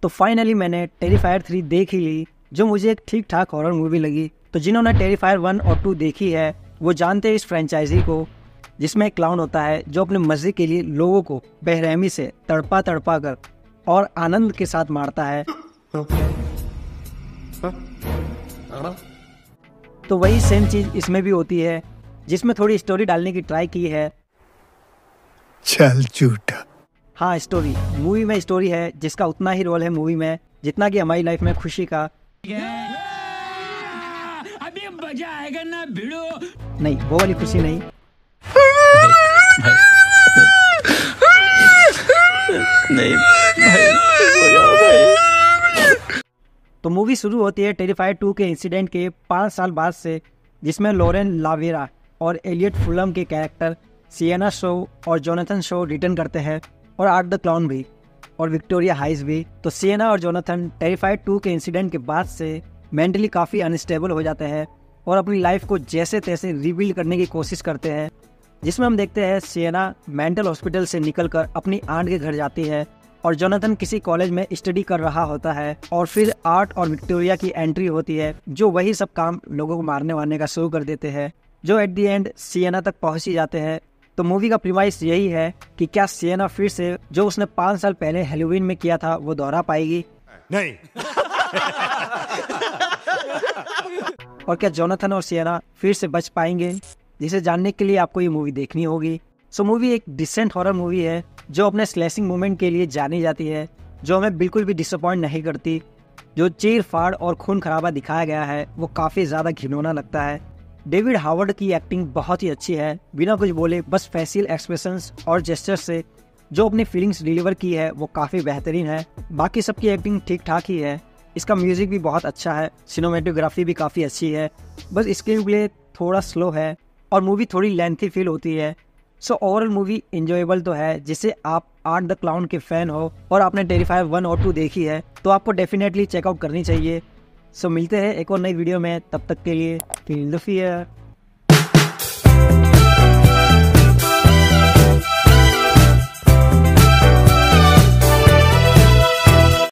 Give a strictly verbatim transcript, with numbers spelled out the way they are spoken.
तो फाइनली मैंने टेरिफायर थ्री देख ही ली, जो मुझे एक ठीक ठाक हॉरर मूवी लगी। तो जिन्होंने टेरिफायर वन और टू देखी है वो जानते हैं इस फ्रेंचाइजी को, जिसमें एक क्लाउन होता है जो अपने मजे के लिए लोगों को बेरहमी से तड़पा तड़पा कर और आनंद के साथ मारता है। तो वही सेम चीज इसमें भी होती है, जिसमें थोड़ी स्टोरी डालने की ट्राई की है। चल झूठा। हाँ, स्टोरी मूवी में स्टोरी है जिसका उतना ही रोल है मूवी में जितना कि हमारी लाइफ में खुशी का। अभी मजा आएगा ना भिड़ो। नहीं, वो वाली खुशी नहीं। नहीं भाई, तो मूवी शुरू होती है टेरिफायर टू के इंसिडेंट के पाँच साल बाद से, जिसमें लॉरेन लावेरा और एलियट फुलम के कैरेक्टर सिएना शो और जोनाथन शो रिटर्न करते हैं, और आर्ट द क्लाउन भी और विक्टोरिया हाइस भी। तो सिएना और जोनाथन टेरिफायर टू के इंसिडेंट के बाद से मेंटली काफ़ी अनस्टेबल हो जाते हैं और अपनी लाइफ को जैसे तैसे रिबिल्ड करने की कोशिश करते हैं, जिसमें हम देखते हैं सिएना मेंटल हॉस्पिटल से निकलकर अपनी आंट के घर जाती है और जोनाथन किसी कॉलेज में स्टडी कर रहा होता है। और फिर आर्ट और विक्टोरिया की एंट्री होती है, जो वही सब काम लोगों को मारने वारने का शुरू कर देते हैं, जो एट दी एंड सिएना तक पहुंच ही जाते हैं। तो मूवी का प्रीमाइस यही है कि क्या सिएना फिर से जो उसने पाँच साल पहले हैलोवीन में किया था वो दोहरा पाएगी? नहीं। और क्या जोनाथन और सिएना फिर से बच पाएंगे? जिसे जानने के लिए आपको ये मूवी देखनी होगी। सो मूवी एक डिसेंट हॉरर मूवी है जो अपने स्लैशिंग मोमेंट के लिए जानी जाती है, जो हमें बिल्कुल भी डिसअपॉइंट नहीं करती। जो चीर फाड़ और खून खराबा दिखाया गया है वो काफ़ी ज़्यादा घिनौना लगता है। डेविड हावर्ड की एक्टिंग बहुत ही अच्छी है, बिना कुछ बोले बस फेशियल एक्सप्रेशंस और जेस्चर्स से जो अपनी फीलिंग्स डिलीवर की है वो काफ़ी बेहतरीन है। बाकी सबकी एक्टिंग ठीक ठाक ही है। इसका म्यूजिक भी बहुत अच्छा है, सिनेमेटोग्राफी भी काफ़ी अच्छी है, बस स्क्रीन प्ले थोड़ा स्लो है और मूवी थोड़ी लेंथी फील होती है। सो ओवरऑल मूवी इंजॉयबल तो है। जिससे आप आर्ट द क्लाउन के फैन हो और आपने टेरिफायर वन और टू देखी है तो आपको डेफिनेटली चेकआउट करनी चाहिए। सो मिलते हैं एक और नई वीडियो में, तब तक के लिए फील द फियर।